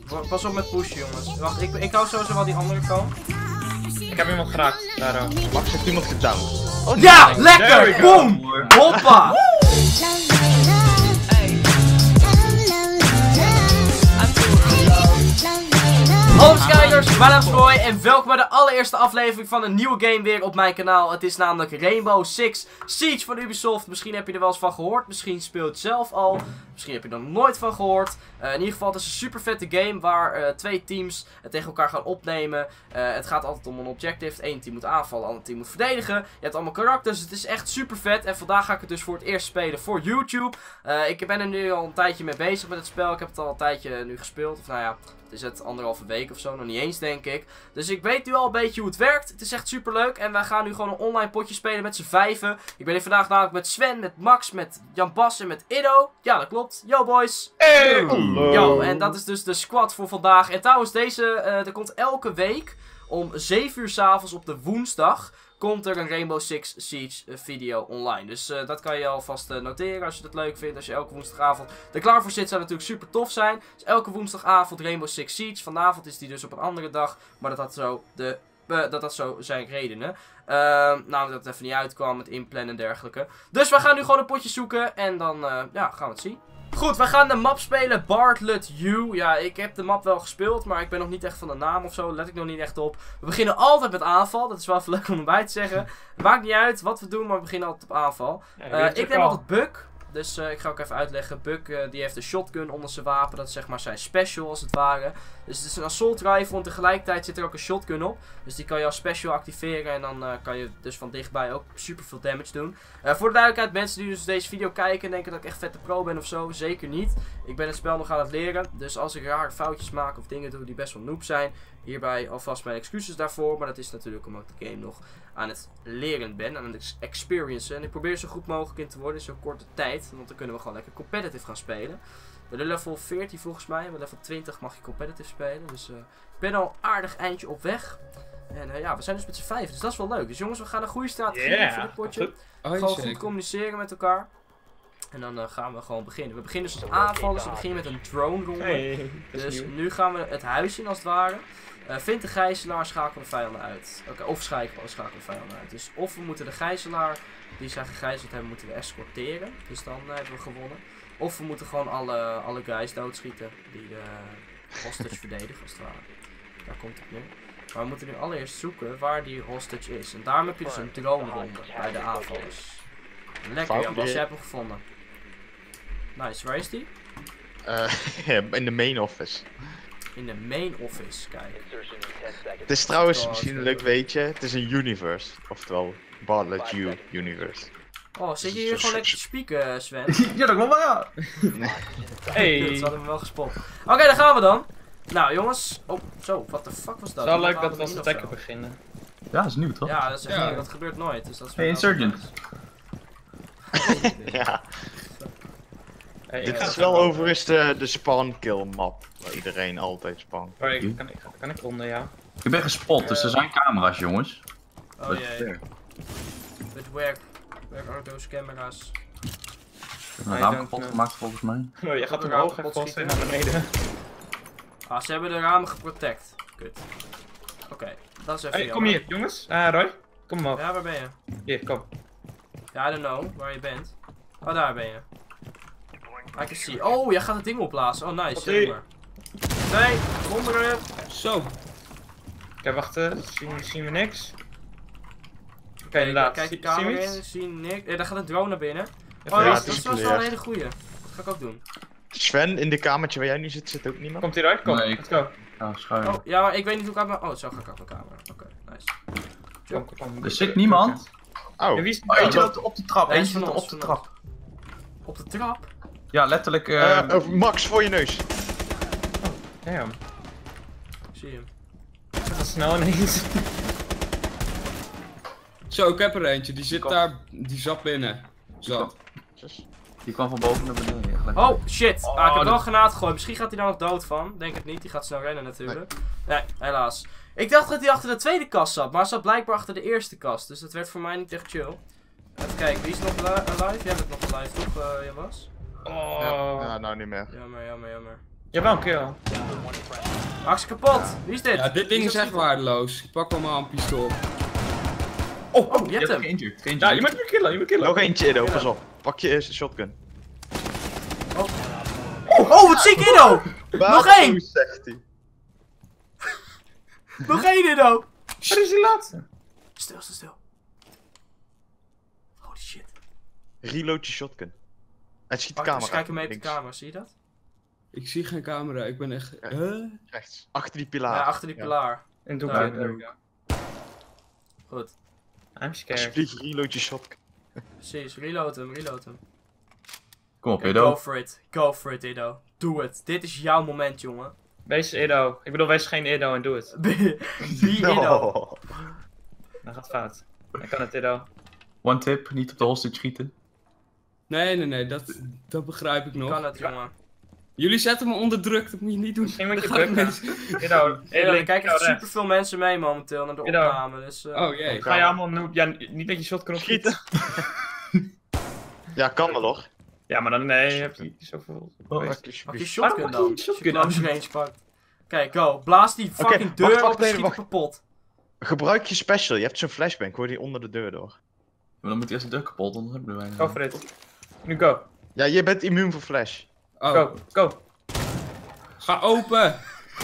Pas op met pushen, jongens. Wacht, ik hou sowieso wel die andere kant. Ik heb iemand geraakt. Daarom. Max heeft iemand gedowned. Oh, ja, lekker! Boom! Hoppa! Hallo kijkers, mijn naam is Roy en welkom bij de allereerste aflevering van een nieuwe game weer op mijn kanaal. Het is namelijk Rainbow Six Siege van Ubisoft. Misschien heb je er wel eens van gehoord, misschien speel je het zelf al. Misschien heb je er nog nooit van gehoord. In ieder geval, het is een super vette game waar twee teams het tegen elkaar gaan opnemen. Het gaat altijd om een objective. Eén team moet aanvallen, het andere team moet verdedigen. Je hebt allemaal karakters, het is echt super vet. En vandaag ga ik het dus voor het eerst spelen voor YouTube. Ik ben er nu al een tijdje mee bezig met het spel. Ik heb het al een tijdje nu gespeeld. Of nou ja, het is het 1,5 week of zo, nog niet eens denk ik. Dus ik weet nu al een beetje hoe het werkt. Het is echt super leuk. En wij gaan nu gewoon een online potje spelen met z'n vijven. Ik ben hier vandaag namelijk met Sven, met Max, met Jan Bas en met Ido. Ja, dat klopt. Yo boys. Hey! Yo, en dat is dus de squad voor vandaag. En trouwens, er komt elke week om 7 uur 's avonds op de woensdag komt er een Rainbow Six Siege video online. Dus dat kan je alvast noteren als je dat leuk vindt. Als je elke woensdagavond er klaar voor zit, zou het natuurlijk super tof zijn. Dus elke woensdagavond Rainbow Six Siege. Vanavond is die dus op een andere dag. Maar dat had zo zijn redenen. Namelijk dat het even niet uitkwam met inplannen en dergelijke. Dus we gaan nu gewoon een potje zoeken. En dan ja, gaan we het zien. Goed, we gaan de map spelen, Bartlett U. Ja, ik heb de map wel gespeeld, maar ik ben nog niet echt van de naam of zo. Daar let ik nog niet echt op. We beginnen altijd met aanval. Dat is wel even leuk om erbij te zeggen. Maakt niet uit wat we doen, maar we beginnen altijd op aanval. Ik neem altijd Buck. Dus ik ga ook even uitleggen. Buck die heeft een shotgun onder zijn wapen. Dat is zeg maar zijn special als het ware. Dus het is een assault rifle en tegelijkertijd zit er ook een shotgun op. Dus die kan je als special activeren en dan kan je dus van dichtbij ook super veel damage doen. Voor de duidelijkheid, mensen die dus deze video kijken en denken dat ik echt vette pro ben of zo. Zeker niet. Ik ben het spel nog aan het leren. Dus als ik rare foutjes maak of dingen doe die best wel noob zijn. Hierbij alvast mijn excuses daarvoor. Maar dat is natuurlijk omdat ik de game nog aan het leren ben. Aan het experiencen. En ik probeer zo goed mogelijk in te worden in zo'n korte tijd. Want dan kunnen we gewoon lekker competitive gaan spelen. Bij de level 14 volgens mij. En bij level 20 mag je competitive spelen. Dus ik ben al een aardig eindje op weg. En ja, we zijn dus met z'n 5. Dus dat is wel leuk. Dus jongens, we gaan een goede strategie voor dit potje. Gewoon goed communiceren met elkaar. En dan gaan we gewoon beginnen. We beginnen dus als aanval. Dus we beginnen met een drone ronde. Hey, dus nu gaan we het huis in als het ware. Vind de gijzelaar, schakel de vijanden uit. Of schakel de vijanden uit. Dus of we moeten de gijzelaar die zij gegijzeld hebben, moeten we escorteren. Dus dan hebben we gewonnen. Of we moeten gewoon alle guys doodschieten die de hostage verdedigen als het ware. Daar komt het nu. Maar we moeten nu allereerst zoeken waar die hostage is. En daarom heb je dus een drone ronde bij de aanvallers. Lekker Jan Bas, jij hebt hem gevonden. Nice, waar is die? In de main office. In de main office, kijk. Het is trouwens misschien een leuk weetje, het is een universe. Oftewel, Bartlett U universe. Oh, zit je hier gewoon lekker te spieken, Sven? Ja, dat klopt wel, ja. Hey. Dat hadden we wel gespot. Oké, daar gaan we dan. Nou jongens, oh zo, what the fuck was dat? Het is wel leuk dat we als attacker beginnen. Ja, dat is nieuw toch? Ja, dat is echt nieuw, dat gebeurt nooit. Dus dat is Hey, Insurgent. Ja. Hey, Dit is wel overigens de spawn kill map, waar iedereen altijd spawn. Kan ik onder, ja? Ik ben gespot, dus er zijn camera's, jongens. Oh jee. But where are those camera's? Ik heb een raam kapot gemaakt volgens mij. Oh, je gaat omhoog en volgens naar beneden. Ah, ze hebben de ramen geprotect. Kut. Oké, dat is even Hey, kom hier, jongens. Roy, kom omhoog. Ja, waar ben je? Hier, kom. Ja, I don't know waar je bent. Oh, daar ben je. I can see. Oh, jij gaat het ding opblazen. Oh, nice. Zeg maar. Nee, wonderen. Zo. Oké, wachten. Zien we niks? Oké, inderdaad. Kijk de Zien we camera iets? in, zien niks. Daar gaat een drone naar binnen. Even Oh, ja, dat het is was wel clear. een hele goeie. Dat ga ik ook doen. Sven, in de kamertje waar jij nu zit, zit ook niemand? Komt hij eruit? Kom, Nee. let's go. Ja, schuin. Oh, ja, maar ik weet niet hoe ik uit mijn... Oh, zo ga ik uit mijn camera. Oké, nice. Kom. Er zit niemand. Oh, Ja, wie is Oh, eentje loopt op de trap, Eentje eentje van zit ons, op de van trap. Op de trap? Ja, letterlijk. Max, voor je neus. Damn. Ik zie hem. Dat is snel ineens. Zo, ik heb er eentje, die zit daar, die zat binnen. Zat. Die kwam van boven naar beneden. Ja, gelijk. Oh, shit. Oh, ik heb wel dat- een granaat gegooid. Misschien gaat hij daar nog dood van. Denk het niet. Die gaat snel rennen natuurlijk. Nee, helaas. Ik dacht dat hij achter de tweede kast zat. Maar hij zat blijkbaar achter de eerste kast. Dus dat werd voor mij niet echt chill. Even kijken. Wie is nog alive? Jij bent nog alive toch, Jan Bas? Oh. Ja, nou niet meer. Jammer. Jawel, een kill. Max kapot. Wie is dit? Ja, dit ding is echt waardeloos. Ik pak allemaal een pistool. Oh, je Je hebt hebt hem. geïnjured. Ja, je moet me killen, je moet killen. Nog eentje, Ido, pas op. Pak je eerste shotgun. Oh, wat ziek, Ido! Nog één! Hoe zegt hij? Nog één, Ido! Waar is die laatste? Stil. Holy shit. Reload je shotgun. Het schiet de Wacht, camera. eens kijken mee op de links. camera, zie je dat? Ik zie geen camera, ik ben echt... Rechts. Achter die pilaar. Ja, achter die pilaar. En doe Ja, ik there we go. Goed. I'm scared. Alsjeblieft, reload je shotgun. Precies, reload hem. Kom op, Oké, Edo. Go for it, Ido. Doe het. Dit is jouw moment, jongen. Wees Edo. Ik bedoel, wees geen Edo en doe het. Be Ido. Oh. Dat gaat fout. Ik kan het Edo. One tip, niet op de hostage schieten. Nee, dat begrijp ik nog. Kan het, jongen. Jullie zetten me onder druk, dat moet je niet doen. Misschien moet je Dat gaat bukken. mis. Edo, Ido, er kijken echt superveel mensen mee momenteel naar de Ido. opname, dus... Oh jee. Ga je allemaal noob... Ja, niet dat je shotgun opschieten. Ja, kan wel hoor. Ja, maar dan nee, heb je niet zoveel. Pak Pak je alsjeblieft. shotgun Waarom pak je dan. niet shotgun Als je dan? close range pakt. Kijk, go. Blaas die fucking deur wacht, op en nee, schiet wacht. hem kapot. Gebruik je special. Je hebt zo'n flashbang. Hoor die onder de deur door. Maar dan moet eerst de deur kapot, dan hebben we weinig. Go for it. Nu go. Ja, je bent immuun voor flash. Oh, Go. ga open!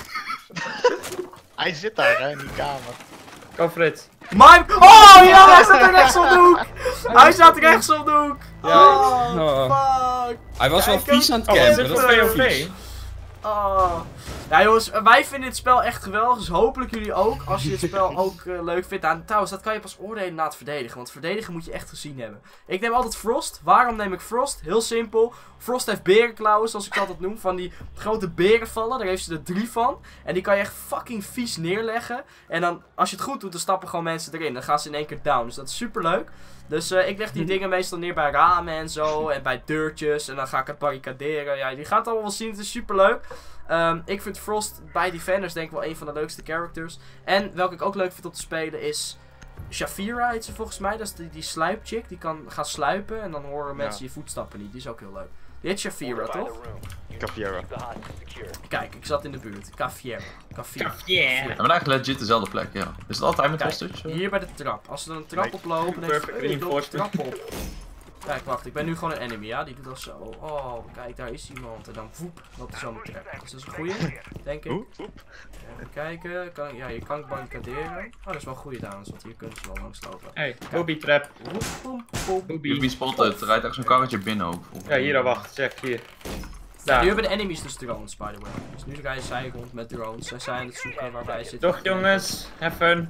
Hij zit daar hè, in die kamer. Go for it. Oh ja, hij zat er rechts op de hoek! Hij zat rechts op de hoek! Ja. Oh, fuck! Hij was wel Kijk vies aan het Oh, is campen, dit dat voor is wel POV? vies. Oh. Ja jongens, wij vinden dit spel echt geweldig, dus hopelijk jullie ook, als je dit spel ook leuk vindt. Nou, trouwens, dat kan je pas oordelen na het verdedigen, want verdedigen moet je echt gezien hebben. Ik neem altijd Frost. Waarom neem ik Frost? Heel simpel. Frost heeft berenklauwen, zoals ik altijd noem, van die grote berenvallen, daar heeft ze er 3 van. En die kan je echt fucking vies neerleggen. En dan, als je het goed doet, dan stappen gewoon mensen erin. Dan gaan ze in één keer down, dus dat is super leuk. Dus ik leg die dingen meestal neer bij ramen en zo, en bij deurtjes, en dan ga ik het barricaderen. Ja, die gaat het allemaal wel zien, het is super leuk. Ik vind Frost bij Defenders denk ik wel een van de leukste characters. En welke ik ook leuk vind om te spelen is Shafira heet ze volgens mij. Dat is die sluipchick, die kan gaan sluipen en dan horen mensen je voetstappen niet. Die is ook heel leuk. Die heet Shafira, toch? Cafiera. Kijk, ik zat in de buurt. Cafiera. Yeah. Ja, maar eigenlijk legit dezelfde plek, ja. Is het altijd met hostage? Hier bij de trap. Als ze dan een trap oplopen, dan Perfect ik loop de trap reinforcement. op. Kijk, wacht, ik ben nu gewoon een enemy, ja? Die doet dat zo. Oh, kijk, daar is iemand. En dan voep, loopt hij zo met de trap. Dus dat is een goeie, denk ik. Even kijken. Ja, je kan barricaderen. Oh, dat is wel een goeie dames, want hier kunnen ze wel langs lopen. Hey, booby trap. Je hebt spotted, er rijdt echt zo'n karretje binnen ook. Ja, hier al wacht. Check, hier. Nu Daar. hebben de enemies dus drones, by the way. Dus nu rijden zij rond met drones. Zij zijn aan het zoeken waar wij zitten. Toch jongens, have fun.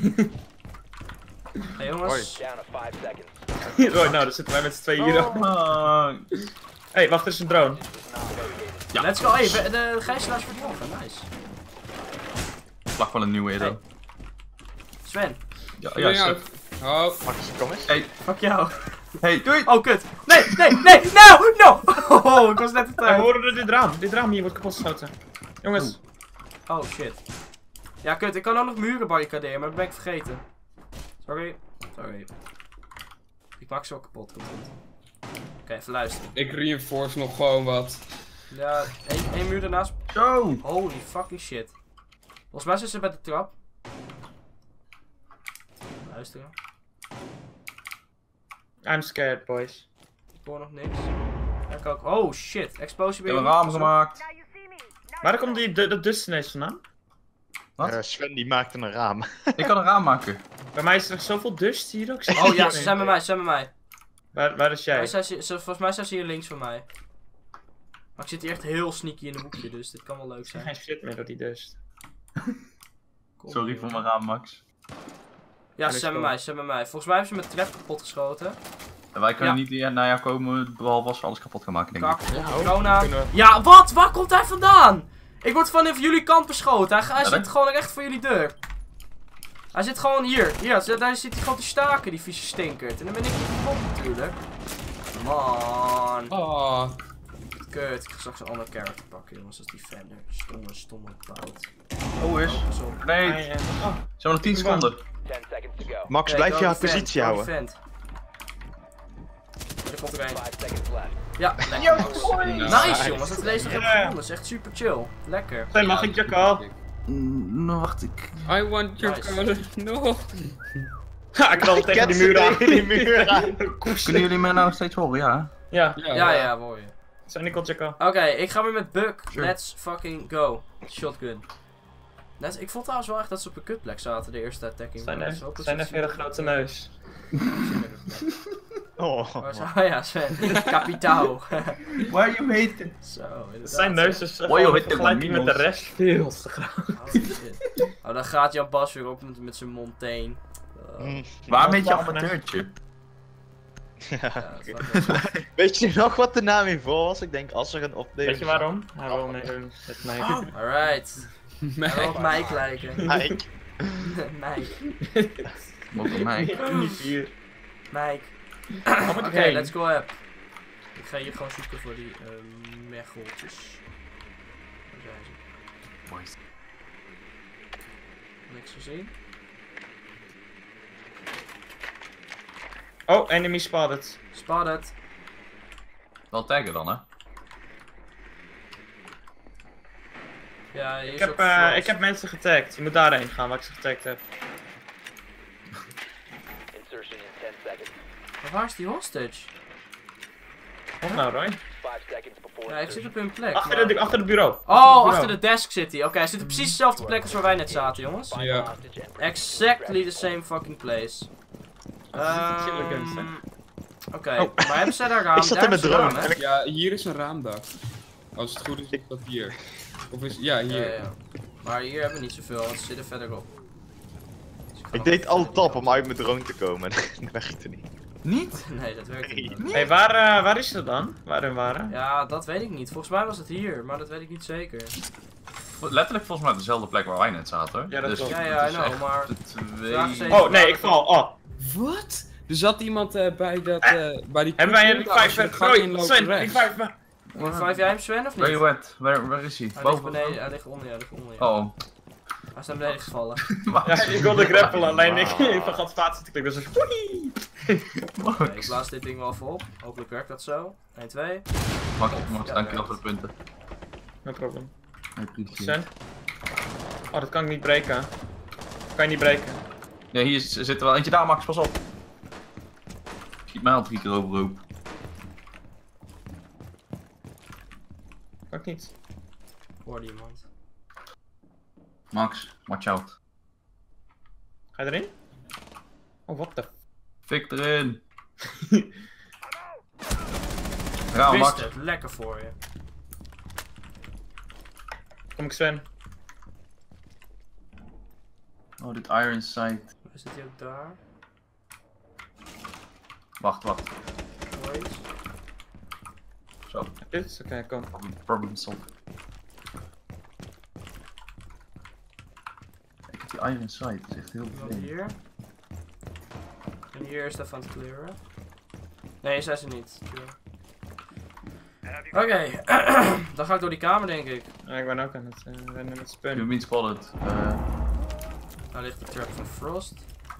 Hey jongens. Oh, nou, dan zitten wij met z'n tweeën hier. Hey, wacht, er is een drone. Ja. Let's go. Hey, de gijzelaars verdrongen. Nice. Vlag van een nieuwe Edo. Sven. Ja, Ja, ja, oh, Max, kom eens. Hey, Fuck jou. hey, doei! Oh, kut. Nee. No. Oh, ik was net op We tijd. horen dit raam. Dit raam hier wordt kapotgeschoten. Jongens. Oh, shit. Ja, kut. Ik kan ook nog muren barricaderen, maar dat ben ik vergeten. Sorry. Ik maak ze wel kapot. Komt goed. Oké, even luisteren. ik reinforce nog gewoon wat. Ja, één muur ernaast. Zo! Holy fucking shit. Volgens mij zijn ze bij de trap. Luisteren. I'm scared, boys. Ik hoor nog niks. Ja, ik ook. Oh shit, explosie Ik weer. heb een raam gemaakt. Waar komt dat dust ineens vandaan? Wat? Sven die maakte een raam. Ik kan een raam maken. Bij mij is er zoveel dust hier ook. Oh ja, ze zijn bij mij. Waar is jij? Volgens mij zijn ze hier links van mij. Maar ik zit hier echt heel sneaky in een hoekje, dus dit kan wel leuk Ik zie zijn. geen shit meer door die dust. Kom, Sorry jongen. voor mijn raam, Max. Ja, ze zijn bij mij. Volgens mij hebben ze mijn trap kapot geschoten. En wij kunnen Ja. niet naar jou komen, behalve als we alles kapot gaan maken, denk ik. Kak, corona. kunnen we- Ja, wat? Waar komt hij vandaan? Ik word van jullie kant beschoten. Hij Ja, zit gewoon echt voor jullie deur. Hij zit gewoon hier. Ja, daar zit hij gewoon te staken, die vieze stinkert. En dan ben ik niet kapot natuurlijk. Man. Oh, Kut, ik ga straks een andere character pakken, jongens. Dat is Defender. Stomme cloud. Oh, is. Pas op. Nee, Oh. zijn we nog 10 seconden. Max, Oké, blijf go je haar defend, positie go houden. defend. Er komt er een. Ja, lekker. Max. nice. Nice jongens, dat is deze nog even gewonnen. Dat is echt super chill. Lekker. Mag ik je call? Nou, wacht, ik... I want your Nice. color. No. Ha, ik knal tegen die muur aan. Die muur aan. Kunnen jullie mij nou steeds horen, ja? Ja, Ja, hoor je. zijn die check al. Oké, ik ga weer met Buck. Sure. Let's fucking go. Shotgun. Ik vond trouwens wel echt dat ze op een kutplek zaten de eerste attacking. Zijn even een grote neus. Oh. Oh ja, Sven. Kapitaal. Why you hate it? Zo, inderdaad. Zijn neus is Hoi, joh, vergelijk die met de rest veel te groot. Oh, shit. Oh, dan gaat Jan Bas weer op met zijn Montaigne. Waarom heet je amateurtje? Ja, dat is wel goed. Weet je nog wat de naam hiervoor was? Ik denk als er een update Weet je waarom? Hij wil meedoen met mij. Alright. Hij wil op Mike lijken. Mike. Mike. Wat op mij? Niet hier. Mike. Oké, Oké, let's go up. Ik ga hier gewoon zoeken voor die mecheltjes. Waar zijn ze? Niks gezien. Oh, enemy spotted. Spotted. Wel taggen dan, hè? Ja, hier is Ik ook heb, Frost. ik heb mensen getagd. Je moet daarheen gaan waar ik ze getagd heb. Insertion in 10 seconds. Maar waar is die hostage? Wat nou, Roy? 5 seconds before Ja, ik zit op hun plek. Achter maar- het bureau. Oh, achter de desk zit hij. Oké, hij zit op precies dezelfde plek als waar wij net zaten, jongens. Ja. hostage and Exactly the same fucking place. chillen kunst, hè? Oké, Oh. maar hebben zij daar raam? Ik zat Daar in mijn hebben ze droom. raam, hè? Ja, hier is een raamdak. Als het goed is, is dat hier. Of is... Ja, hier. Ja. Maar hier hebben we niet zoveel, want ze zitten verderop. Dus kan Ik ook deed even alle die tap kant om uit mijn drone te komen. Dat werkte niet. Niet? op. Nee, dat werkt niet. Hé, waar is het dan? Waar hun waren? Ja, dat weet ik niet. Volgens mij was het hier, maar dat weet ik niet zeker. Letterlijk volgens mij dezelfde plek waar wij net zaten. Ja, dat klopt. Ja, het I is know, echt maar... de Vraag is twee... even- Oh, nee, ik val. Oh. Wat? Er zat iemand bij dat... bij die... Hebben wij een koepel, als je revive? de gang Roy, inloopt Sven, rechts. revive me. Revive jij hem, Sven, of niet? Very wet. Waar is hij? Hij ligt Boven? beneden, hij ligt onder, ja, hij ligt onder, ja. Oh. Hij is naar beneden gevallen. Ja, ik wilde grappelen, alleen ik Wow. even gaat spatie te klikken. Dus ik... Oké, ik blaas dit ding wel even op. Hopelijk werkt dat zo. 1, 2. Max, dankjewel voor de punten. No problem. I appreciate Sven? Oh, dat kan ik niet breken. Kan je niet breken. Ja, hier zit er wel eentje daar, Max, pas op. Schiet mij al 3 keer overhoop. Kan ik niet. Hoorde iemand. Max, watch out. Ga je erin? Oh, what the... Fik erin. Ga, Wist Max. het, lekker voor je. Kom ik Sven? Oh, dit iron sight. Zit hij ook daar? Wacht. Boys. Zo, Dit is oké, kom. problem solved. Kijk, die iron sight is echt heel Iemand vreemd. hier. En hier is even aan het clearen. Nee, zij ze niet. Oké, dan ga ik door die kamer denk ik. Ja, ik ben ook aan het rennen met You spun. have been spotted. Daar ligt de trap van Frost.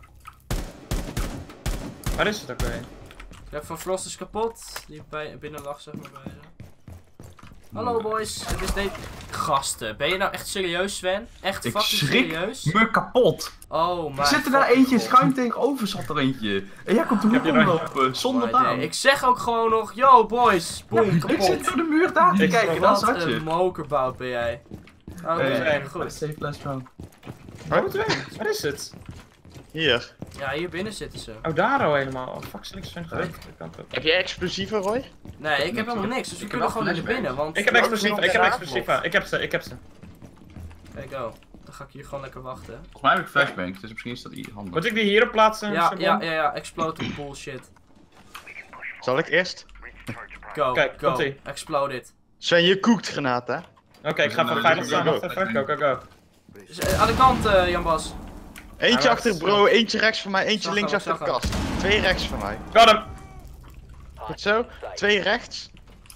Waar is het ook weer? De trap van Frost is kapot. Die binnen lag zeg maar bij ze. Hallo boys, het is deze... Gasten, ben je nou echt serieus Sven? Echt Ik fucking schrik serieus? me kapot. Oh my Er zit er daar fucking eentje god. schuin tegenover, zat er eentje. En jij komt de heb hoek je er- omlopen, zonder My day. naam. Ik zeg ook gewoon nog, yo boys, boom, Ik kapot. zit door de muur daar te Ik kijken, daar Wat zat een je. mokerbout ben jij. Oké, Hey, goed. Safe last round. Waar moeten we? Waar is het? Hier. Ja, hier binnen zitten ze. Oh, daar al helemaal. Oh, fuck, zal ik Sven gereden? De kant op. Heb jij explosieven, Roy? Nee, ik heb helemaal niks, dus we Ik kunnen heb gewoon naar wel binnen, want... Ik heb explosieven, ik heb explosieven. Ik heb ze. Oké, go. Dan ga ik hier gewoon lekker wachten. Volgens mij heb ik flashbangs, dus misschien is dat handig. Moet ik die hierop plaatsen? Ja, explode bullshit. Zal ik eerst? Go, Kijk, go, komt-ie. explode it. Sven, je koekt granaat, hè? Oké, ik ga even veilig staan. Wacht even. Go, go, go. Aan de kant, Jan Bas. Eentje Hij achter was- bro, eentje rechts van mij, eentje Zag links hem, achter de zag kast. 2 rechts van mij. Got hem! Goed zo. 2 rechts.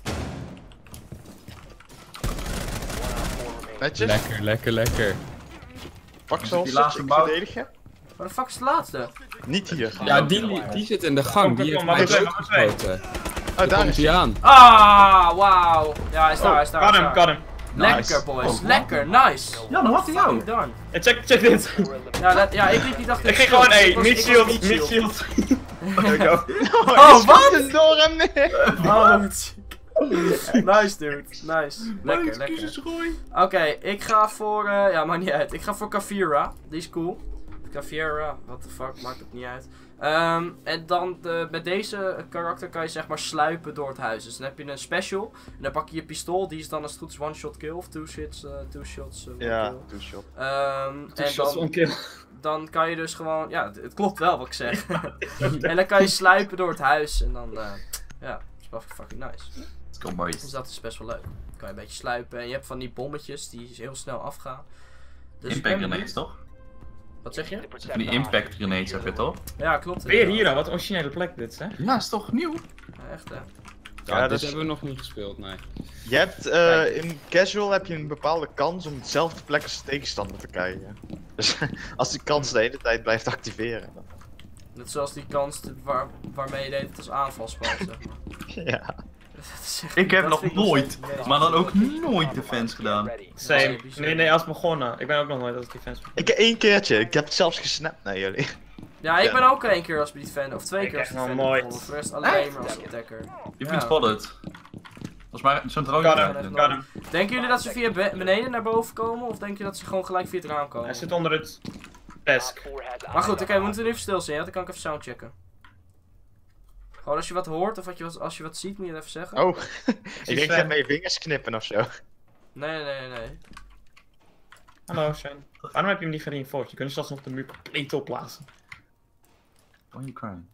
Netjes. Lekker. Pak ze Die laatste ik bouw. verdedig je. Waar de fuck is de laatste? Niet hier. Ja, die zit in de gang. Die heeft Kom, mij maar twee, doodgeschoten. Oh, daar Komt is hij hij. aan. Ah, wauw. Ja, hij is daar, hij is daar. Got hij is hem, daar. got hem. Lekker boys, lekker, nice. Ja, dan had hij jou. Fucking done. En check dit. Ja, ik liep niet achter Ik de ging gewoon, shield. hey, Ik was- mid ik was shield, mid mid shield. shield. There we go. Oh, wat? Door hem neer! Oh, wat ziek. Nice dude, nice. Lekker, lekker. Oké, ik ga voor, ja, maakt niet uit. Ik ga voor Kafira, die is cool. Kafira, what the fuck, maakt het niet uit. En dan met deze karakter kan je zeg maar sluipen door het huis. Dus dan heb je een special. En dan pak je je pistool. Die is dan als het goed is one shot kill of two shots one Ja, kill. two shot. En dan kan je dus gewoon... Ja, het klopt wel wat ik zeg. En dan kan je sluipen door het huis. En dan... ja, dat is wel fucking nice. Let's go, boys. Dus dat is best wel leuk. Dan kan je een beetje sluipen. En je hebt van die bommetjes die heel snel afgaan. Dus Impact ik ben grenades, toch? Wat zeg je? Van die impact grenades heb je toch? Ja, klopt. Weer hier dan, wat een originele plek dit, hè? Ja, is toch nieuw? Ja, echt hè. Ja, Ja, dit dus- hebben we nog niet gespeeld, nee. Je hebt, in casual heb je een bepaalde kans om dezelfde plek als de tegenstander te krijgen. Dus als die kans de hele tijd blijft activeren. Dan... Net zoals die kans waarmee je deed het als aanvalspel, zeg maar. Ja. Dat is echt- Ik heb dat nog vind ik nooit, steeds- maar dan ook nooit defense gedaan. Same. bizar. Nee, als begonnen. Ik ben ook nog nooit als defense. Ik heb 1 keertje, ik heb het zelfs gesnapt naar jullie. Ja, ik Ja. ben ook 1 keer als defender, of 2 Ik keer als echt nog defender nooit. begonnen. Voor de rest alleen maar als attacker. Je Ja. vindt spotted. Volgens mij zo'n drone. Got hem, hem, got hem. Denken jullie dat ze via beneden naar boven komen, of denken jullie dat ze gewoon gelijk via het raam komen? Hij zit onder het desk. Maar goed, oké, we moeten nu even stil zijn, ja? Dan kan ik even soundchecken. Gewoon als je wat hoort, of als je wat ziet, moet je het even zeggen. Oh, ik denk dat met je vingers knippen of zo. Nee. Hallo, Shane. Waarom heb je hem niet gereinforced? Je kunt zelfs nog de muur compleet opblazen. Why are you crying?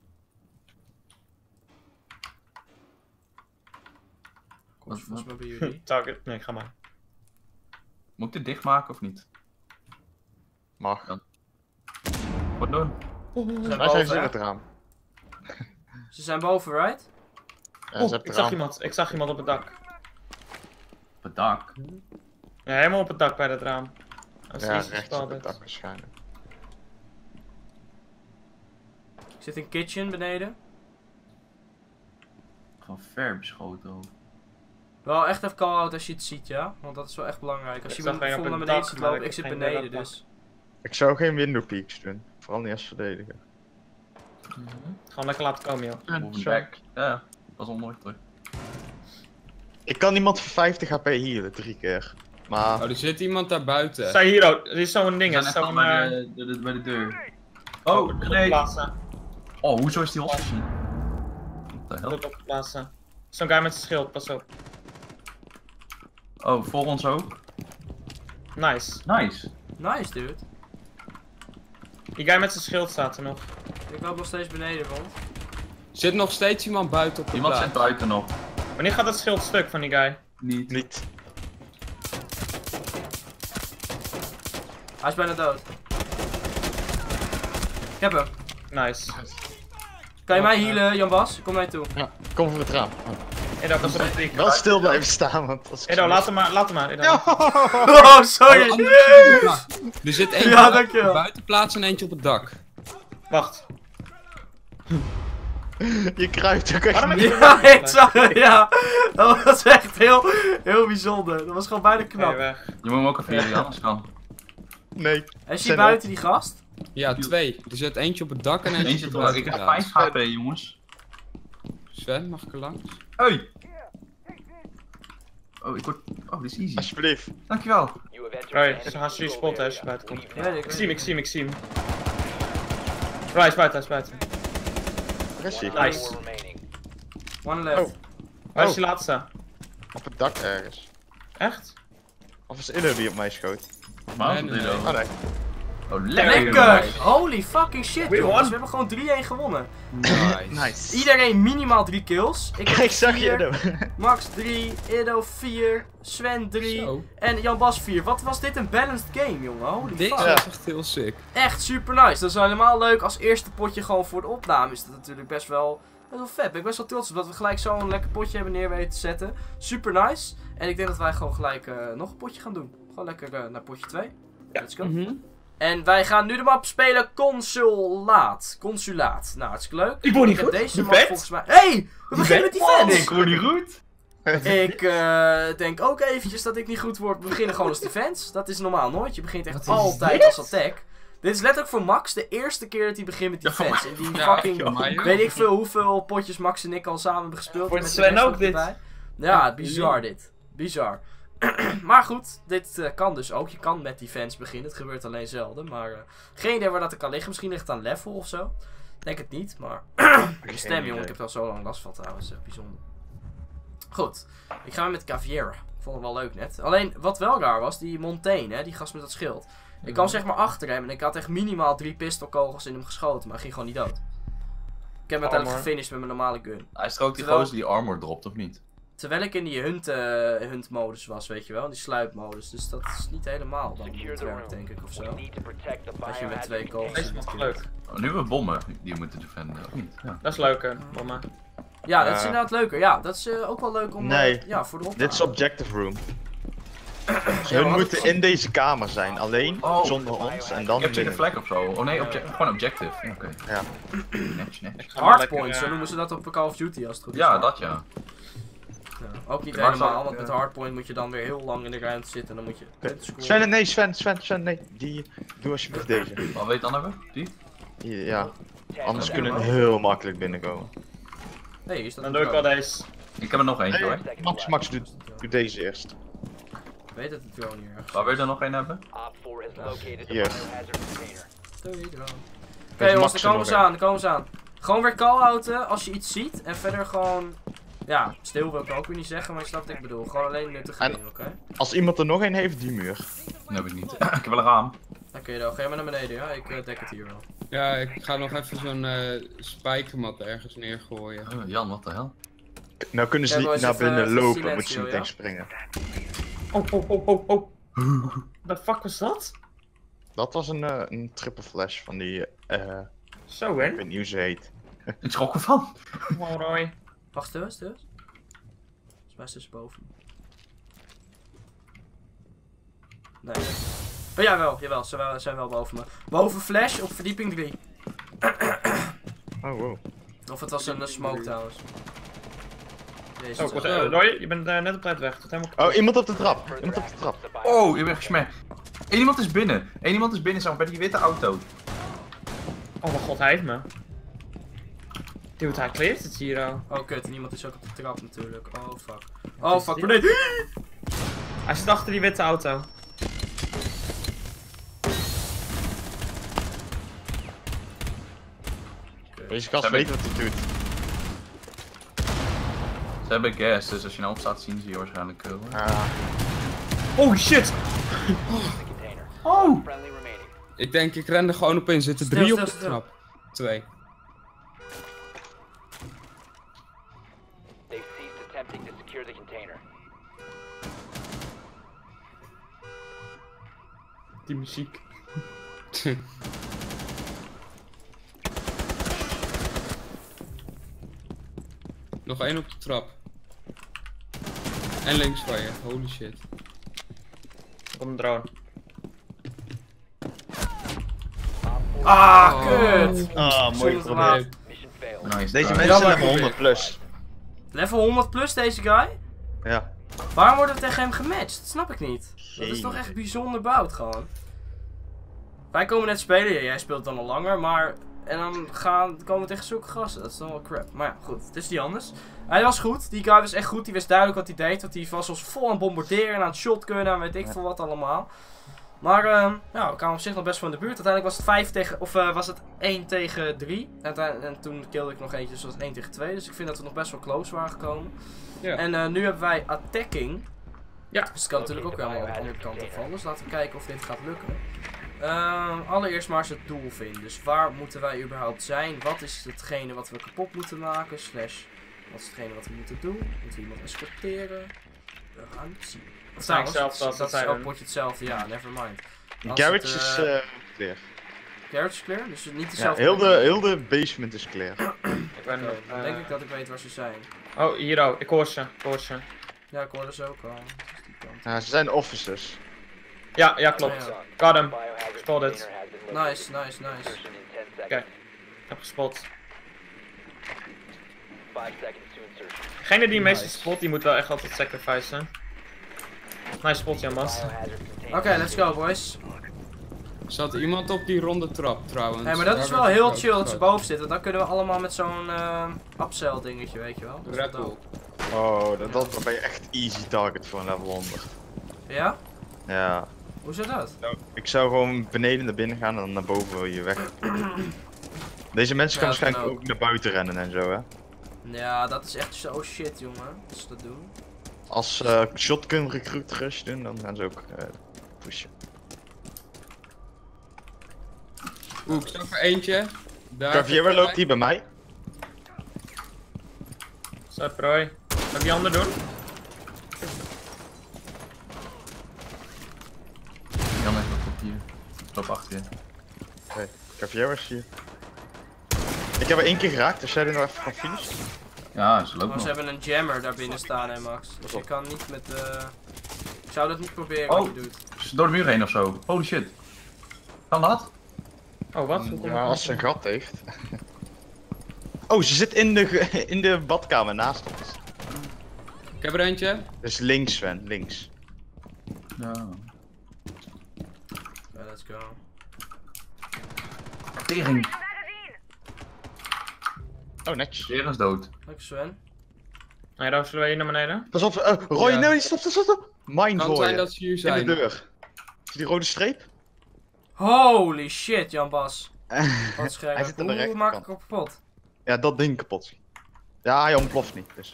Komt volgens mij bij jullie. Target. Nee, ga maar. Moet ik dit dichtmaken of niet? Mag. Wat doen? Ze zijn Wij zijn boven, ze in hè? het raam. Ze zijn boven, right? Ja, ze hebben Ik het zag raam. iemand. Ik zag iemand op het dak. Op het dak. Ja, helemaal op het dak bij dat raam. Als Ja, eerste rechts op spel het dit. dak waarschijnlijk. Ik zit in kitchen beneden. Gewoon ver beschoten ook. Wel echt even call-out als je het ziet, ja? Want dat is wel echt belangrijk. Als Ik je zag me een op vol naar het beneden dak, ziet maar lopen, ik ik zit heb geen beneden idee wat dus. Ik zou geen window peeks doen. Vooral niet als verdediger. Gewoon lekker laten komen, joh. Moving back. Ja, dat is al nooit terug. Ik kan iemand voor 50 HP healen 3 keer. Maar Oh, er zit iemand daar buiten. Sta hier ook. Er is zo'n We ding, zijn hè. echt al Zo'n... bij de deur. Oh, nee. plaatsen. Oh, hoezo is die hostage? Wat de hel? Op plaatsen. Zo'n guy met zijn schild, pas op. Oh, voor ons ook. Nice. Nice. Nice, dude. Die guy met zijn schild staat er nog. Ik loop nog steeds beneden rond. Zit nog steeds iemand buiten op de Iemand zit plaats. buiten nog. Wanneer gaat het schild stuk van die guy? Niet. niet. Hij is bijna dood. Ik heb hem. Nice. Kan je mij healen, Jan Bas? Kom naar je toe. Ja, kom voor het raam. Edo, pas op de Wel stil blijven staan, want als ik Edo, laat hem maar. Edo. Oh, sorry! Er zit eentje Ja, op dankjewel. de buitenplaats en eentje op het dak. Wacht. Je kruipt ook echt Waarom heb niet. je Ja, ik zag het, ja. Dat was echt heel bijzonder. Dat was gewoon bijna Nee, knap. weg. Je moet hem ook even healen, anders kan. Nee. En is hij Zijn buiten die gast? Ja, 2. Er zit eentje op het dak en eentje Eentje op de toch? Ik heb buitenplaats. 5 HP, jongens. Sven, mag ik er langs? Hey! Oh, ik word... Oh, dit is easy. Alsjeblieft. Dankjewel. Right, ze gaan jullie spotten als je buiten komt. Ja, weet Ik zie hem. Right, hij is buiten. Waar is hij? Nice. One left. Oh. Waar is die laatste? Op het dak ergens. Echt? Of is Inno die op mij schoot? Maar Nee, wat nee, doe je Oh dan? nee. Oh, lekker! Lekker! Holy fucking shit, We jongens. won. We hebben gewoon 3-1 gewonnen. Nice. Nice. Iedereen minimaal 3 kills. Ik heb Ik zag je 4, Inno. Max 3, Edo 4, Sven 3 Zo. en Jan Bas 4. Wat was dit een balanced game, jongen? Holy Dit fuck. is Ja. echt heel sick. Echt super nice. Dat is helemaal leuk. Als eerste potje gewoon voor de opname is dat natuurlijk best wel vet. Ik ben best wel trots op dat we gelijk zo'n lekker potje hebben neer weten te zetten. Super nice. En ik denk dat wij gewoon gelijk nog een potje gaan doen. Gewoon lekker naar potje 2. Let's go. En wij gaan nu de map spelen Consulaat. Nou, hartstikke leuk. Ik word niet Ik heb goed. deze Die map vet. volgens mij... Hey! We beginnen met die fans! Ik hoor niet goed. Ik denk ook eventjes dat ik niet goed word. We beginnen gewoon als defense. Dat is normaal nooit. Je begint echt altijd als attack. Dit is letterlijk voor Max de eerste keer dat hij begint met defense. En die fucking, weet ik veel hoeveel potjes Max en ik al samen hebben gespeeld. Voor met Sven de rest ook nog dit. erbij. Ja, bizar dit. Bizar. Maar goed, dit kan dus ook. Je kan met defense beginnen. Het gebeurt alleen zelden. Maar geen idee waar dat kan liggen. Misschien ligt het aan level of zo. Ik denk het niet, maar... De stem, jongen. Ik heb er al zo lang last van trouwens. Bijzonder. Goed. Ik ga met Caviera. Ik vond het wel leuk net. Alleen, wat wel raar was, die Montaigne, hè, die gast met dat schild. Ik kwam zeg maar achter hem en ik had echt minimaal 3 pistolkogels in hem geschoten, maar hij ging gewoon niet dood. Ik heb uiteindelijk gefinished met mijn normale gun. Hij is er ook die Terwijl- gozer die armor dropt, of niet? Terwijl ik in die hunt-modus was, weet je wel, die sluipmodus. Dus dat is niet helemaal dan hoe het werkt, denk ik, of We zo. need to protect the Als je met 2 biohazard kogels Deze zit is nog natuurlijk. leuk. Oh, nu hebben we bommen die we moeten defenden, of niet? Ja. Dat is leuk, bommen. Ja, dat is inderdaad leuker. Ja, dat is ook wel leuk om Nee. ja, voor de op te Dit is halen. objective room. Ja, Hun maar moeten in deze kamer zijn, alleen, Oh. zonder ons, en dan Capture the binnen. flag of zo. Oh nee, gewoon objective. Ja, oké. Ja. Netjes. Ik ga maar Hardpoint, lekker, zo noemen ze dat op Call of Duty als het goed is. Ja, dat ja. Ja, ook niet Maar helemaal, zo- want met hardpoint moet je dan weer heel lang in de ruimte zitten en dan moet je punten scoren. Sven, nee, Sven, nee. Doe alsjeblieft deze. Wat wil je dan hebben? Die? Ja, 10 anders Ja, kunnen we man. heel makkelijk binnenkomen. Nee, hier is dat Dan niet doe ik wel drone. deze. Ik heb er nog eentje hoor. Max, doe deze eerst. Ik weet dat de drone hier ergens Waar wil je er nog een hebben? Op 4 has located the Hier. biohazard container. Doei, drone. Oké Deze jongens, Max daar er komen ze nog aan, daar komen ze aan. Gewoon weer call-outen als je iets ziet en verder gewoon... Ja, stil wil ik ook weer niet zeggen, maar je snapt wat ik bedoel. Gewoon alleen nuttige En- dingen, oké? Als iemand er nog een heeft, die muur. Dat heb ik niet. ik heb wel een raam. Oké dan, ga je maar naar beneden, ja? Ik dek het hier wel. Ja, ik ga nog even zo'n spijkermat ergens neergooien. Jan, wat de hel? Nou kunnen ze Ja, niet boys, naar even, binnen even lopen, silencio, moeten ze meteen ja? springen. Oh. Wat de fuck was dat? Dat was een triple flash van die, Zo ik hè? weet niet hoe ze heet. Ik schrok ervan. Oh, Roy. Wacht, stil eens. Volgens mij is dus boven. Nee. Oh jawel, ze zijn wel boven me. Boven flash op verdieping 3. Oh, wow. Of het was een smoke trouwens. Deze Oh, is wat, echt- Roy, je bent net op tijd weg. Dat helemaal... Oh, iemand op de trap. Iemand op de trap. Oh, je bent gesmekt. Eén iemand is binnen. Eén iemand is binnen, zeg maar, bij die witte auto. Oh mijn god, hij heeft me. Dude, hij kleeft het hier al. Oh kut, en iemand is ook op de trap natuurlijk. Oh fuck. Oh fuck, nee. Hij zit achter die witte auto. Deze gast Heb ik- weet wat hij doet. Ze hebben gas, dus als je nou opstaat zien ze je waarschijnlijk hoor. Ah, Oh shit! Container. Oh! Friendly remaining. Ik denk, ik ren er gewoon op in. Zitten Stil, 3 op stil, de stil. trap. 2. They've ceased attempting to secure the container. Die muziek. Nog 1 op de trap. En links van je. Holy shit. Er komt een drone. Ah, Oh. kut. ah mooi Zonder geprobeerd. Mission failed. Nice. Deze try. mensen Jammer. hebben 100 plus. Level 100 plus deze guy? Ja. Waarom worden we tegen hem gematcht? Dat snap ik niet. Dat is Geen toch echt idee. bijzonder bout gewoon. Wij komen net spelen, ja, jij speelt dan al langer, maar... En dan komen we tegen zulke gasten, dat is dan wel crap. Maar ja, goed, het is niet anders. Hij was goed, die guy was echt goed, die wist duidelijk wat hij deed. Want hij was ons vol aan het bombarderen en aan het shotgunnen en weet ik veel wat allemaal. Maar ja, we kwamen op zich nog best wel in de buurt. Uiteindelijk was het 1 tegen 3. En toen killde ik nog eentje, dus was het 1 tegen 2. Dus ik vind dat we nog best wel close waren gekomen. Ja. En nu hebben wij attacking. Ja. Dus het kan natuurlijk ook helemaal aan de andere kant opvallen. Dus laten we kijken of dit gaat lukken. Allereerst maar eens het doel vinden. Dus waar moeten wij überhaupt zijn? Wat is hetgene wat we kapot moeten maken? Slash, wat is hetgene wat we moeten doen? Moeten we iemand escorteren? We gaan het zien. Dat zijn hetzelfde als dat dat is zij ook potje hetzelfde. Ja, never mind. De Als garage het, is clear. Garage is clear? Dus niet Ja, dezelfde. heel de basement is clear. Ik ben Oké, dan denk ik dat ik weet waar ze zijn. Oh, hier ook. Ik hoor ze. Ja, ik hoorde ze ook al. Dus die kant. Ja, ze zijn officers. Ja, klopt. Ja. Got hem. Biohazard Spotted. container has been located. Nice. Insertion in 10 seconds. Oké. Ik heb gespot. 5 seconds to insertion. Degene die meeste Nice. spot, die moet wel echt altijd sacrificen. Nice spot, Jan Bas. Biohazard container. Oké, let's go boys. Zat iemand op die ronde trap trouwens. Hey, maar dat Daar is wel werd heel ik ook chill dat ze geschoten. boven zitten. Dan kunnen we allemaal met zo'n upsell dingetje, weet je wel. Dat is wel Rappel. dope. Oh, dan ben je echt easy target voor een level 100. Ja? Ja. Hoe zit dat? Nou, ik zou gewoon beneden naar binnen gaan en dan naar boven je weg. Deze mensen Ja, gaan waarschijnlijk kan ook naar buiten rennen en zo, hè. Ja, dat is echt zo shit, jongen. Dat ze dat doen. Als shotgun recruit rush doen, dan gaan ze ook pushen. Oeh, ik zag er eentje. Daar. Caviera loopt hier bij mij. Zo, prooi. Zal ik die ander doen? Jan heeft wat op hier. Ik loop achter je. Caviera is hier. Ik heb er 1 keer geraakt, dus jij er nog even kan finishen. Ja, ze loopt Maar ze nog. hebben een jammer daar binnen staan, hè Max. Dus je kan niet met Ik zou dat niet proberen Oh. wat je doet. Ze is door de muur heen of zo. Holy shit. Kan dat? Oh, wat? Hoe kom Ja, ik als ze een gat heeft. Oh, ze zit in de badkamer naast ons. Ik heb er eentje. Dus links, Sven, links. Ja. Ja, let's go. Tering. Oh, netjes. Tering is dood. Lekker Sven. Nee, dan zullen we hier naar beneden. Pas op, Roy, Ja. nee, stop. Mind Kan zijn gooien. dat ze hier In zijn. de deur. Zie je die rode streep? Holy shit, Jan Bas. Wat Hij scherp. zit aan de Hoe maak ik rechterkant. hem kapot? Ja, dat ding kapot. Ja, hij ontploft niet, dus.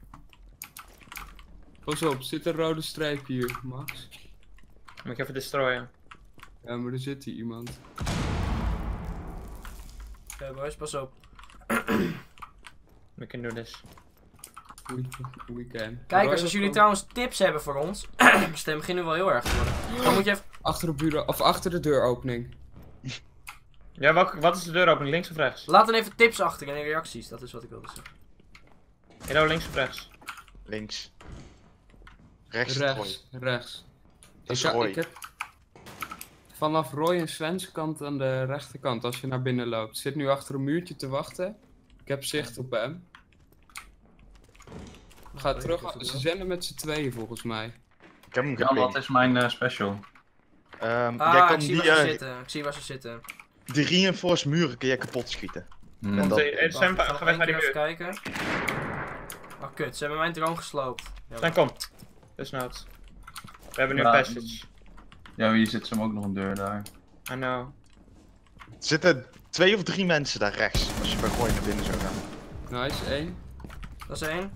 Pas op, zit een rode streep hier, Max. Moet ik even destroyen. Ja, maar er zit hier iemand. Oké boys, pas op. We can do this. We can. Kijkers, als jullie trouwens tips hebben voor ons. Mijn stem begint nu wel heel erg te worden. Dan moet je even... Achter de bureau, of achter de deuropening. Ja, wat is de deuropening? Links of rechts? Laat dan even tips achter in de reacties. Dat is wat ik wilde zeggen. Hello, links of rechts? Links. Rechts, Roy. Rechts. Dat is Ik Roy. heb vanaf Roy en Sven's kant aan de rechterkant, als je naar binnen loopt. Zit nu achter een muurtje te wachten. Ik heb zicht op hem. Ga terug, ze zijn er met z'n tweeën volgens mij. Ik heb hem Jan, wat gepinkt. is mijn special? Jij Ah, kan ik zie waar ze zitten. Ik zie waar ze zitten. die reinforced muren kun je kapot schieten. Hmm. En dat- Zijn Wacht, ik ga weg naar die even muur. kijken. Oh kut, ze hebben mijn drone gesloopt. Ja, Zijn, kom. Desnoods. We hebben nu Ja. een passage. Ja, hier zit hem ook nog een deur daar. I know. Er zitten 2 of 3 mensen daar rechts. Als je bij Roy naar binnen zou gaan. Nice, 1. Dat is één.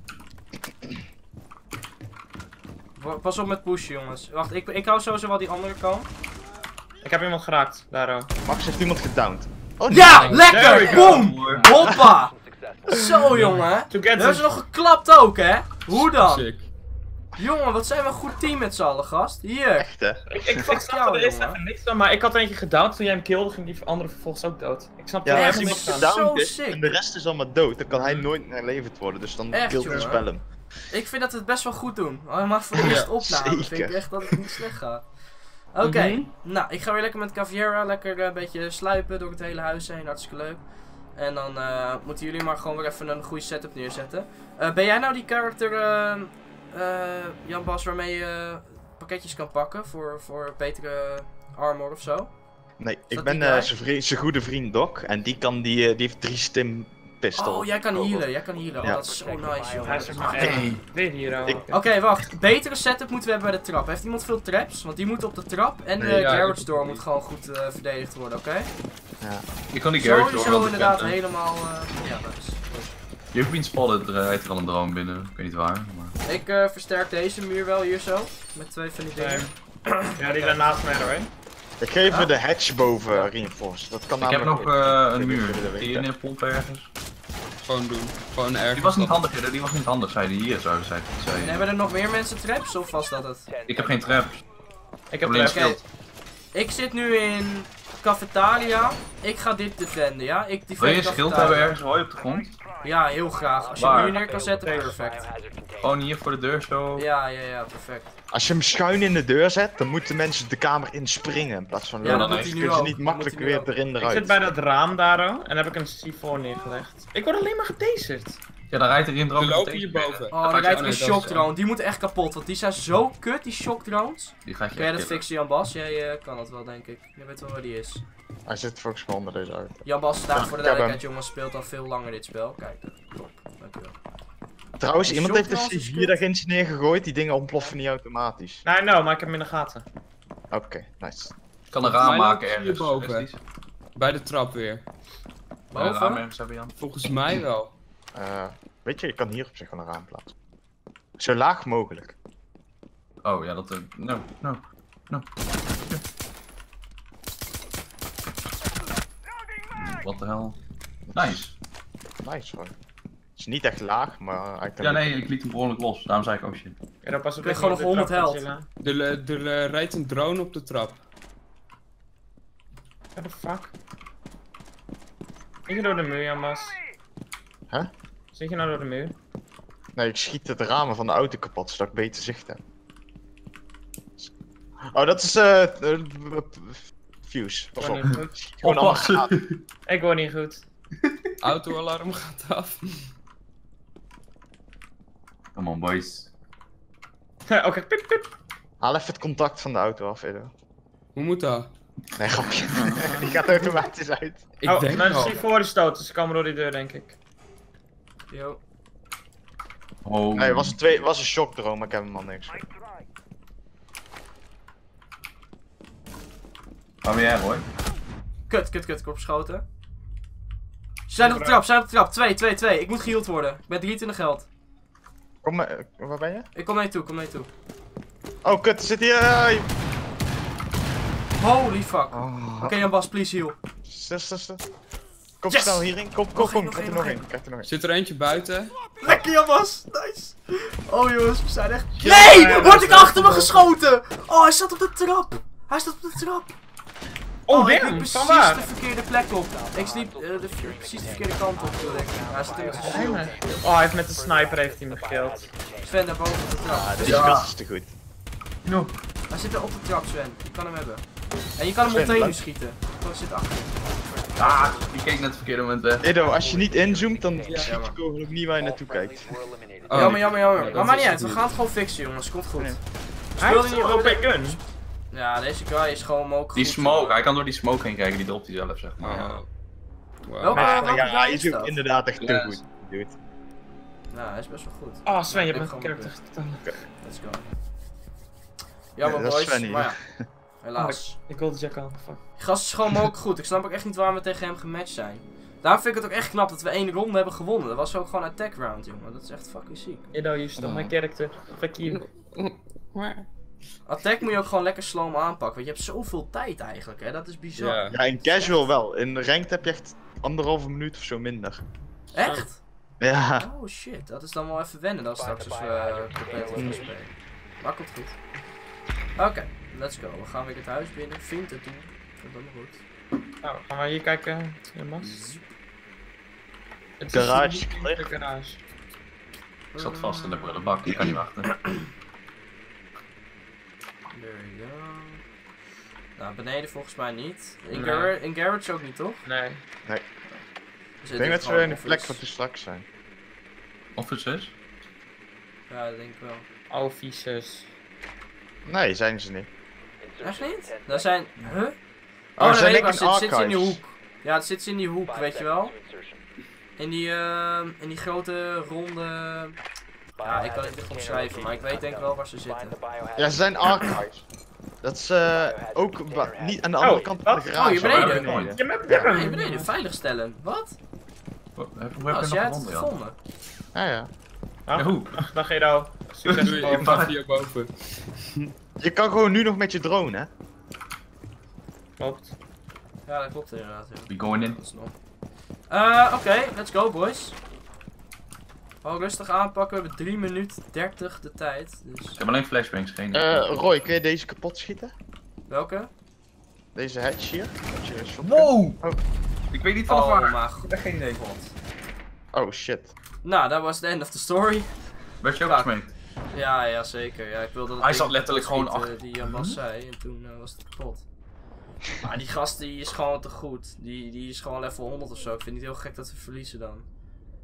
Pas op met pushen jongens. Wacht, ik hou sowieso wel die andere kant. Ik heb iemand geraakt, daar ook. Max heeft iemand gedowned. Oh, Ja, There we lekker! go. Boom! Hoppa! Successful. Zo jongen. To We get hebben the... ze nog geklapt ook hè? Hoe dan? Sick. Jongen, wat zijn we een goed team met z'n allen gast. Hier. echt hè? Ik Fuck snap jou, er eerst jongen. even niks van, maar ik had eentje gedowned. Toen jij hem killde, ging die andere vervolgens ook dood. Ik snap er Ja, echt als helemaal iemand niks van. gedowned Zo is sick. en de rest is allemaal dood, dan kan hij nooit herleverd worden. Dus dan Echt, killt het jongen. spel hem. Ik vind dat het best wel goed doen. Helemaal voor de eerste opname. Vind ik zeker. echt dat het niet slecht gaat. Oké, Mhm. nou ik ga weer lekker met Caviera. Lekker een beetje sluipen door het hele huis heen. Hartstikke leuk. En dan moeten jullie maar gewoon weer even een goede setup neerzetten. Ben jij nou die karakter, Jan Bas, waarmee je pakketjes kan pakken voor betere armor of zo? Nee, ik dat ben die guy? zijn goede vriend Doc en die heeft 3 stim pistols. Oh, jij kan healen, jij kan healen. Oh, Ja. dat is zo nice, Hij jongen. is er maar één. Weer hier ook. Oké, wacht. Betere setup moeten we hebben bij de trap. Heeft iemand veel traps? Want die moeten op de trap. En de Nee, ja, garage ik- door moet gewoon goed verdedigd worden, oké? Je kan die garage door Sowieso wel inderdaad defenden. helemaal... ja, nice. Je hebt been spotted, er rijdt er al een drone binnen. Ik weet niet waar, maar... Ik versterk deze muur wel hier zo. Met 2 van die dingen. Ja, die daarnaast mij hoor. Ik geef me de hatch boven reinforced. Dat kan Ik heb namelijk nog ook. een Ik weet niet muur. of jullie dat Kun je weten. in een pomp ergens? Gewoon doen. Gewoon ergens. Die was niet handig, hè? Die was niet handig, zei hij. Hier zou zei En hij. hebben er nog meer mensen traps of was dat het? 10 Ik heb geen traps. Ik heb Alleen er Oké. schild. Ik zit nu in cafetaria. Ik ga dit defenden, ja? Ik defend Wil je een de schild cafetaria. hebben ergens hooi op de grond? Ja, heel graag. Als je Waar? hem hier neer kan zetten, perfect. Biohazard container. Gewoon hier voor de deur zo. Ja, perfect. Als je hem schuin in de deur zet, dan moeten mensen de kamer inspringen in plaats van Ja, lopen. dat dan doet hij Dan nu kunnen ze ook. niet Dat makkelijk moet hij nu weer ook. erin Ik eruit. zit bij dat raam daar en heb ik een C4 neergelegd. Ik word alleen maar getaserd. Ja, dan rijdt er in We drone. lopen hierboven. Oh, dan rijdt er een nee, dat is- shockdrone. Die moet echt kapot, want die zijn zo kut, die shockdrones. Die gaat je Kun jij dat echt fixen, Jan Bas? Jij kan dat wel, denk ik. Je weet wel waar die is. Hij zit volgens mij onder deze auto. Jan Bas staat voor de ik heb duidelijkheid, jongens, speelt al veel langer dit spel. Kijk, top. Dankjewel. Trouwens, Die iemand heeft de shotguns is C4 kut. daar ginds neergegooid, die dingen ontploffen niet automatisch. Nee, nou, maar ik heb hem in de gaten. Oké, nice. Ik kan een Volgens raam mij maken loopt hij ergens. hierboven. Westies. Bij de trap weer. Wil je een Boven? raam ergens hebben, Jan? Volgens mij wel. Weet je kan hier op zich wel een raam plaatsen. Zo laag mogelijk. Oh ja, dat... no. Wat de hel? Nice. Nice hoor. Het is niet echt laag, maar hij kan... Ja, nee, ik liet hem behoorlijk los. Daarom zei ik, oh shit. Ja, dan pas op Ik ben dat gewoon je nog op de 100 trap held. gaat chillen. Er rijdt een drone op de trap. What the fuck? Zit je door de muur, Jan-Bas? Huh? Zit je nou door de muur? Nee, ik schiet het ramen van de auto kapot, zodat ik beter zicht heb. Oh, dat is Fuse. Pas Hoor op. niet goed. Gewoon allemaal gaten. Oppassen! Ik hoor niet goed. Autoalarm gaat af. Come on, boys. Oké, piep piep. Haal even het contact van de auto af, Edo. Hoe moet dat? Nee, grapje. Die gaat automatisch uit. Ik Oh, denk mensen wel. zien voor de stoot, dus ze komen door die deur, denk ik. Yo. Oh. Nee, het was een shockdrome, maar ik heb hem al niks. Waar ben jij, hoor? Kut, ik word beschoten. Ze zijn op de trap, 2. Ik moet geheeld worden. Ik ben 23 geld. Kom maar, waar ben je? Ik kom naar je toe, Oh, kut, er zit hier. Holy fuck. Oh. Oké, Jan Bas, please heal. Stil. Kom Yes! snel hierin. Kom. Nog één, Krijg er nog nog één. één. Krijg er nog één. Zit er eentje buiten? Lekker, Jan Bas. Nice. Oh jongens, we zijn echt... Ja, Nee! ja, Word ja, ik ja, achter me ja. geschoten! Oh, hij staat op de trap. Oh, ik damn, liep precies van waar? de verkeerde plek op. Ik sliep precies de verkeerde kant op, bedoel ik. Hij zit in zijn shield. Oh, hij heeft met de sniper heeft hij me gekild. Sven, daar boven op de trap. Deze gast is te goed. No. Hij zit er op de trap, Sven. Je kan hem hebben. En je kan hem Sven, meteen nu blijf- schieten. Hij zit achter. Ah, die keek net het verkeerde moment weg. Edo, als je niet inzoomt, dan schiet maar. je kogel ook niet waar je naartoe kijkt. Oh, Jammer. dat Maar maakt is niet uit, het we gaan het gewoon fixen, jongens. Komt goed. Nee. Hij Speel heeft die een niet OP gun. Ja, deze guy is gewoon ook Die goed. smoke, hij kan door die smoke heen kijken, die dopt hij zelf, zeg maar. Oh. Ja. Wow. Welke- Maar welke ja, guy hij is is ook dat? inderdaad echt te Yes. goed. Dude. Ja, hij is best wel goed. Oh, Sven, je Ja, hebt ik een ga hem character. Let's go. Jammer, Nee, dat is boys. Sven Maar hier. ja, helaas. Ik wilde Jack al. Fuck. Die gast is gewoon ook goed. Ik snap ook echt niet waarom we tegen hem gematcht zijn. Daarom vind ik het ook echt knap dat we 1 ronde hebben gewonnen. Dat was ook gewoon een attack round, jongen. Dat is echt fucking ziek. You stole my character. Fuck you. Attack moet je ook gewoon lekker slow aanpakken. Want je hebt zoveel tijd eigenlijk, hè. Dat is bizar. Ja. Ja, in casual wel. In ranked heb je echt 1,5 minuut of zo minder. Echt? Ja. Oh shit, dat is dan wel even wennen dan straks als we competitive gaan spelen. Maar komt goed. Oké, let's go. We gaan weer het huis binnen. Vindt het doen. Komt helemaal goed. Nou, gaan we hier kijken. Jan-Bas. Het is Garage. de garage. Ik zat vast in de prullenbak, ik kan niet wachten. There we go. Nou, beneden volgens mij niet. In, Nee. in garage ook niet, toch? Nee. Ik denk dat ze weer in de plek wat te straks zijn. Officers? Ja, dat denk ik wel. Officers. Nee, zijn ze niet. Echt niet? Dat zijn... Huh? Oh, Oh, ze nee, zijn weet ik denk wel. ik Zit in ze in die archives. hoek. Ja, het zit ze in die hoek, weet je wel. In die grote, ronde... Ja, ik kan het niet opschrijven, maar ik weet denk wel waar ze zitten. Ja, ze zijn archives. Dat is ook niet aan de andere Oh, kant van de wat? garage. Oh, hier beneden. maar Je hebt Nee, hem. beneden, veilig stellen. Wat? Hoe heb je Oh, nog als jij het gevonden, Jan? gevonden. Ja, ja. Ja, hoe? Dag Edo. Succes Doei, ik boven. ga hierboven. Je kan gewoon nu nog met je drone, hè? Klopt. Ja, dat klopt inderdaad. Ja. We going in. Dat is nog. Oké, let's go boys. Gewoon rustig aanpakken, we hebben 3 minuten 30 de tijd. Dus... Ik heb alleen flashbangs, geen... Roy, kun je deze kapot schieten? Welke? Deze hatch hier? Heb je een shotgun? Wow! Oh. Ik weet niet van Oh, waar. maar Ik goed. heb geen idee. Oh shit. Nou, dat was the end of the story. Werd je ook Ja. gesmeekt? Ja, zeker. Ja, ik wilde dat Hij ding zat letterlijk kapot gewoon schieten die Jan Bas zei en toen was het kapot. Maar die gast die is gewoon te goed. Die is gewoon level 100 of zo. Ik vind het niet heel gek dat we verliezen dan.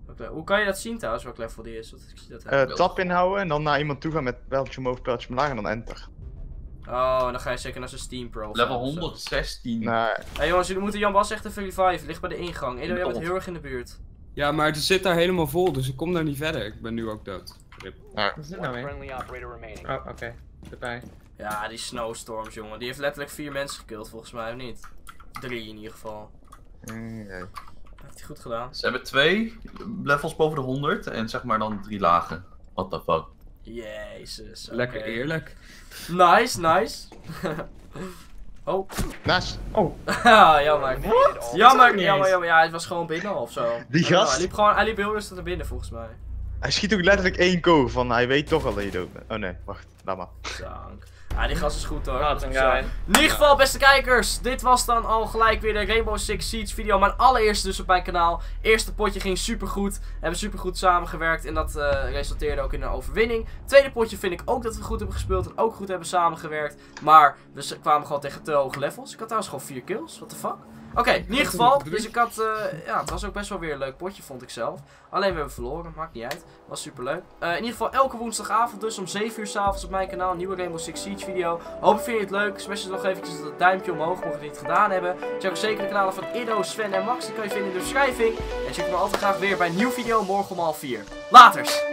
Hoe kan je dat zien trouwens, welk level die is? Want ik zie dat helemaal. Tab inhouden en dan naar iemand toe gaan met pijltje omhoog, pijltje omlaag en dan enter. Oh, en dan ga je zeker naar zijn Steam profile. Level of zo. 116. Nee, Hey jongens, jullie moeten Jan Bas echt even reviven. Ligt bij de ingang. Edo, jij bent heel erg in de buurt. Ja, maar het zit daar helemaal vol, dus ik kom daar niet verder. Ik ben nu ook dood. Rip. Wat is dit nou One weer? friendly operator remaining. Oh, oké. Erbij. Ja, die Snowstorms, jongen. Die heeft letterlijk 4 mensen gekild, volgens mij, of niet? 3 in ieder geval. nee. Heeft hij goed gedaan. Ze hebben 2 levels boven de 100 en zeg maar dan 3 lagen. What the fuck. Jezus. oké. Lekker eerlijk. Nice, nice. Oh. Nice. Ja, jammer. What? Jammer, niet jammer, eens. jammer. Ja, hij was gewoon binnen of zo. Die I don't know, gast- hij liep heel rustig naar binnen, volgens mij. Hij schiet ook letterlijk 1 kogel van, hij weet toch al dat je dood bent. Oh nee, wacht, laat maar. Zank. Ja, die gast is goed hoor. Wat een Zo. guy. In ieder geval, beste kijkers, dit was dan al gelijk weer de Rainbow Six Siege video. Mijn allereerste dus op mijn kanaal. Eerste potje ging supergoed. We hebben supergoed samengewerkt en dat resulteerde ook in een overwinning. Tweede potje vind ik ook dat we goed hebben gespeeld en ook goed hebben samengewerkt. Maar we kwamen gewoon tegen te hoge levels. Ik had trouwens gewoon 4 kills, what the fuck. Oké, in ieder geval, dus ik had, ja, het was ook best wel weer een leuk potje, vond ik zelf. Alleen we hebben verloren, maakt niet uit. Was super leuk. In ieder geval, elke woensdagavond dus om 7 uur 's avonds op mijn kanaal. Een nieuwe Rainbow Six Siege video. Hopelijk vind je het leuk. Smash nog eventjes dat duimpje omhoog, mocht je het niet gedaan hebben. Check ook zeker de kanalen van Ido, Sven en Max. Die kan je vinden in de beschrijving. En check me altijd graag weer bij een nieuwe video morgen om 3:30. Laters!